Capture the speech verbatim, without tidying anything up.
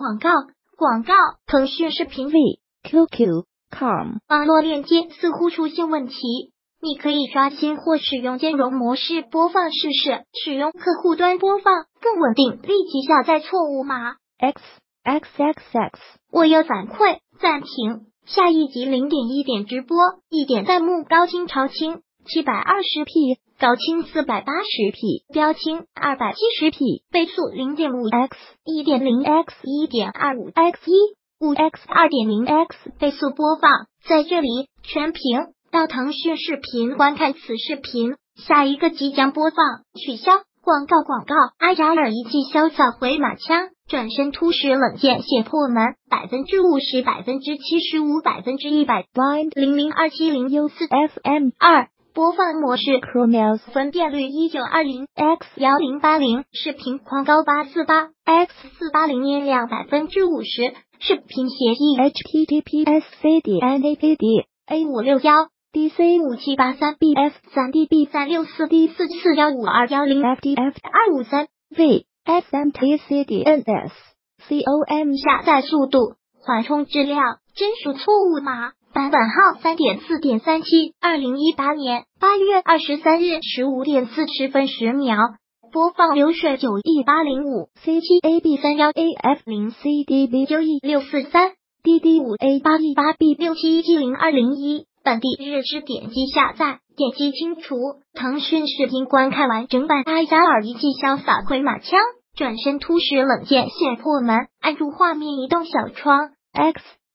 广告，广告。腾讯视频 V Q Q com 网络链接似乎出现问题，你可以刷新或使用兼容模式播放试试，使用客户端播放更稳定。立即下载错误码 X X X X。 我有反馈，暂停。下一集零点一点直播，一点弹幕高清超清七百二十 P， 高清四百八十 P， 标清二百七十 P， 倍速 零点五 X， 一点零 X， 一点二五 X， 一 五 X， 二点零 X 倍速播放，在这里全屏。到腾讯视频观看此视频，下一个即将播放，取消广告广告。阿扎尔一记潇洒回马枪，转身突袭冷箭血破门，百分之五十，百分之七十五，百分之一百。 Blind 零零二七零 U 四 F M 二播放模式 Chromeos 分辨率一九二零 X 幺零八零视频框高八四八 X 四八零音量百分之五十视频协议 H T T P S C D N A P D A 五六一 D C 五七八三 B F 三 D B 三六四 D 四四幺五二幺零 F D F 二五三 V S M T C D N S C O M 下载速度缓冲质量真属错误码版本号 三点四点三七 二零一八年八月二十三日十五点四十分十秒播放流水九 E 八零五 C 七 A B 三一 A F 零 C D B 九 E 六四三 D D 五 A 八 E 八 B 六七 G 零二零一本地日志点击下载，点击清除。腾讯视频观看完整版。阿扎尔一记潇洒回马枪，转身突袭冷箭血破门，按住画面移动小窗 X